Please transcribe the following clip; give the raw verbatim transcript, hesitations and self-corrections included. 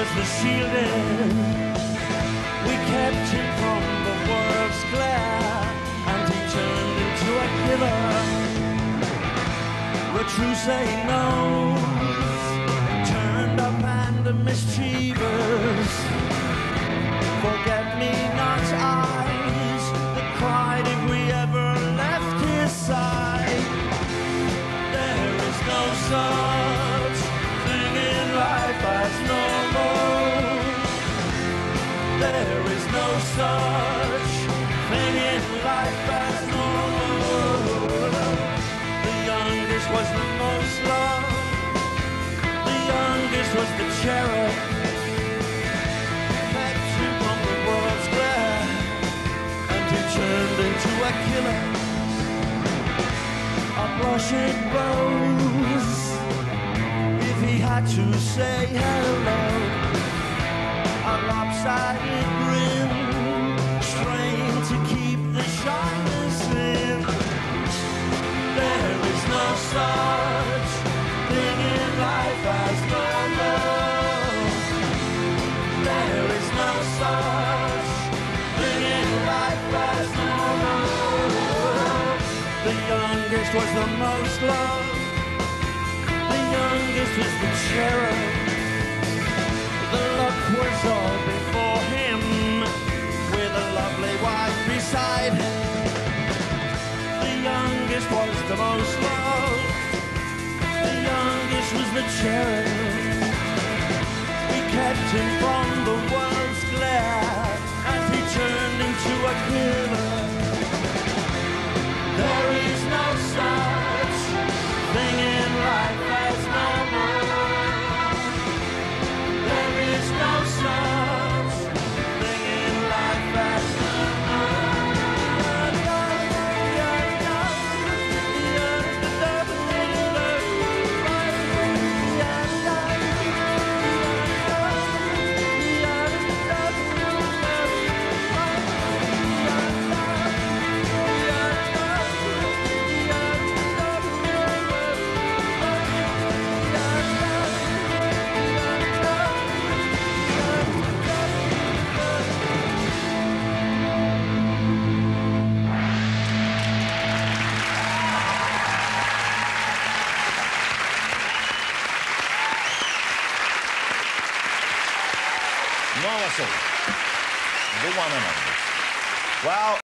was the shielding. We kept him from the world's glare, and he turned into a killer. The true say knows, turned up and mischievous. Forget-me-not eyes that cried if we ever left his side. There is no such thing in life as normal. There is no such thing in life as normal. The youngest was the most loved. The youngest was the cherub. Kept him from the world's glare, and he turned into a killer. A blushing rose, if he had to say hello. A lopsided grin, strained to keep the shyness in. There is no such thing in life as normal. There is no such thing in life as normal. The youngest was the most loved. The youngest was the cherub. The luck was all before him, with a lovely wife beside him. The youngest was the most loved. The youngest was the cherub. We kept him from the world's glare, and he turned into a killer. There is no such thing in life as normal. There is no such thing in life as Nuova Soul, The One and Only. Well,